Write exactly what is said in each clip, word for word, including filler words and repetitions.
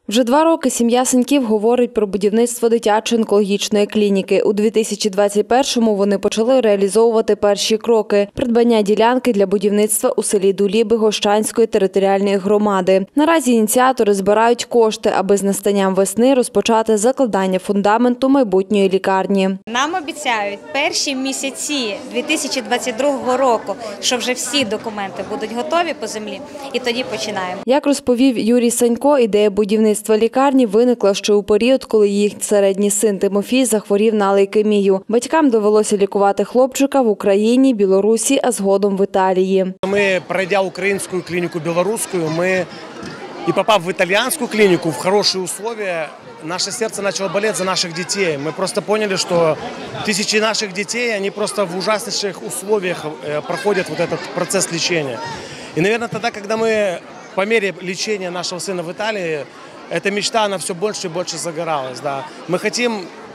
Вже два роки сім'я Сеньків говорить про будівництво дитячої онкологічної клініки. У дві тисячі двадцять першому вони почали реалізовувати перші кроки – придбання ділянки для будівництва у селі Дуліби Гощанської територіальної громади. Наразі ініціатори збирають кошти, аби з настанням весни розпочати закладання фундаменту майбутньої лікарні. Нам обіцяють перші місяці дві тисячі двадцять другого року, що вже всі документи будуть готові по землі, і тоді починаємо. Як розповів Юрій Санько, ідея будівництва лікарні виникла ще у період, коли їх середній син Тимофій захворів на лейкемію. Батькам довелося лікувати хлопчика в Україні, Білорусі, а згодом в Італії. Ми, пройдя українську клініку, білоруську, ми і попав в італійську клініку в хороші умови, наше серце почало боліти за наших дітей. Ми просто зрозуміли, що тисячі наших дітей, вони просто в ужасних умовах проходять вот этот процес лічення. І, мабуть, тоді, коли ми по мере лечения нашего сына в Италии, эта мечта, она все больше и больше загоралась. Да. Мы хотим,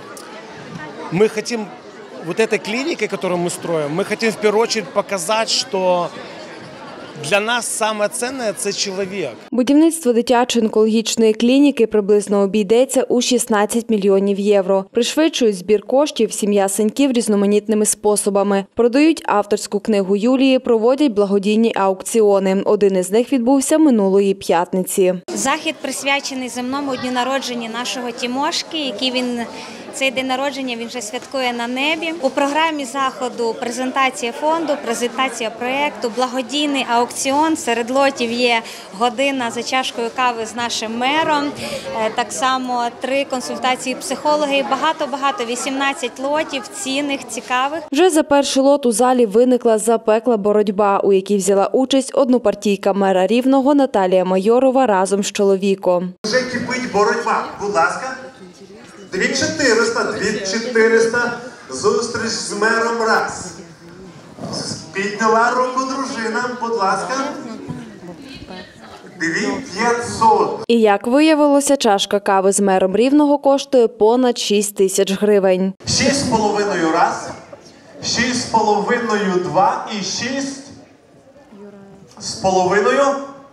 мы хотим вот этой клиникой, которую мы строим, мы хотим в первую очередь показать, что для нас саме цінне – це чоловік. Будівництво дитячої онкологічної клініки приблизно обійдеться у шістнадцять мільйонів євро. Пришвидшують збір коштів сім'я Сеньків різноманітними способами. Продають авторську книгу Юлії, проводять благодійні аукціони. Один із них відбувся минулої п'ятниці. Захід присвячений земному дню народження нашого Тімошки, який він цей день народження він вже святкує на небі. У програмі заходу презентація фонду, презентація проєкту, благодійний аукціон. Серед лотів є година за чашкою кави з нашим мером, так само три консультації психолога і багато-багато, вісімнадцять лотів, цінних, цікавих. Вже за перший лот у залі виникла запекла боротьба, у якій взяла участь однопартійка мера Рівного Наталія Майорова разом з чоловіком. Вже кипить боротьба. Будь ласка. дві чотириста, дві чотириста, зустріч з мером раз. Підняла руку дружина, будь ласка. дві п'ятсот. І як виявилося, чашка кави з мером Рівного коштує понад шість тисяч гривень. Шість з половиною раз, шість з половиною два і шість з половиною,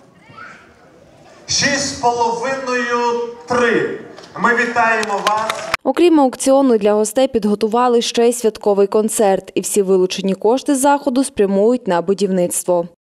шість з половиною три. Ми вітаємо вас! Окрім аукціону, для гостей підготували ще й святковий концерт. І всі вилучені кошти з заходу спрямують на будівництво.